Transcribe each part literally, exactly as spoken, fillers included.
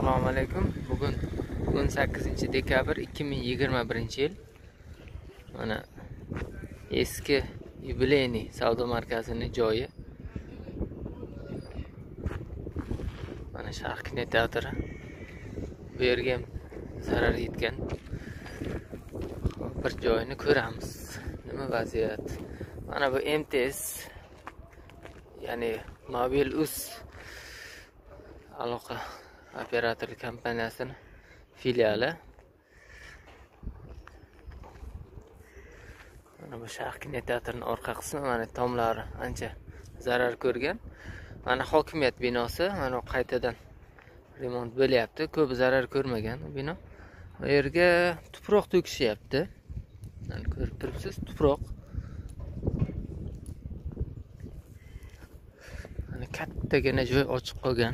Assalomu alaykum. Bugun o'n sakkizinchi dekabr ikki ming yigirma birinchi yil. Mana eski yubileyniy savdo markazining joyi. Mana Sharq kinoteatri. Bu yerga ham zarar yetgan. Bir joyini ko'ramiz. Nima vaziyat? Mana bu M T S, ya'ni Mobil.uz aloqa operatorlik kompaniyasining filiali. Mana bu Sharq kinoteatrining orqa qismi, mana tomlari ancha zarar ko'rgan. Mana hokimiyat binosi, mana qaytadan remont bo'lyapti. Ko'p zarar ko'rmagan bino. Bu yerga tuproq to'kishyapti. Mana ko'rib turibsiz, tuproq. Mana kattagina joy ochiq qolgan.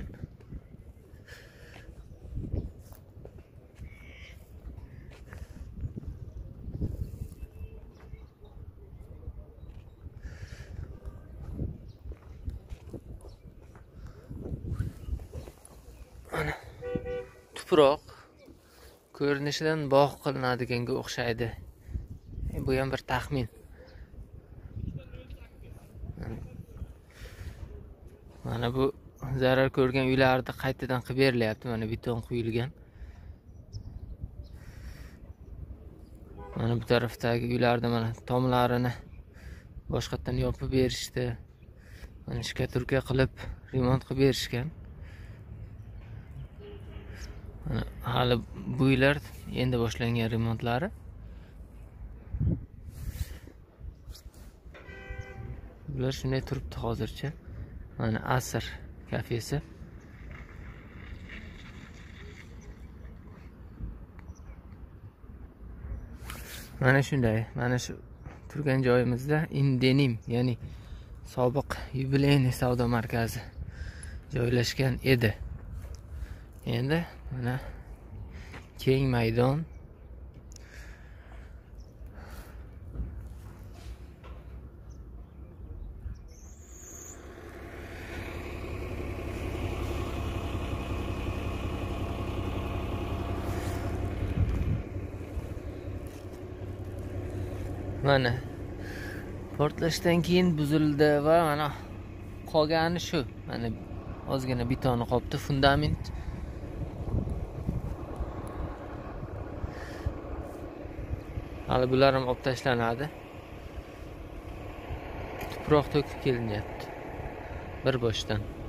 Mana tuproq ko'rinishidan bog' qilinadiganiga o'xshaydi. Bu ham bir taxmin. Mana bu zarar ko'rgan uylarda qaytadan qilib berilyapti. Mana beton quyilgan. Mana bu tarafdagi uylarda mana tomlarini boshqatdan yopib berishdi. Mana shkaturka qilib remont qilib berishgan. Mana hali bu uylar endi boshlangan remontlari. Bular shunday turibdi hozircha. Mana Asr kafesi. Mana shunday. Mana shu turgan joyimizda Indenim, ya'ni sobiq yubileyniy savdo markazi joylashgan edi. Endi mana keng maydon. Mana portlashdan keyin buzildi va mana qolgani shu. Mana ozgina betoni qolibdi, fundament. Hali bular ham olib tashlanadi. Tuproq to'kib kelinyapti bir boshdan.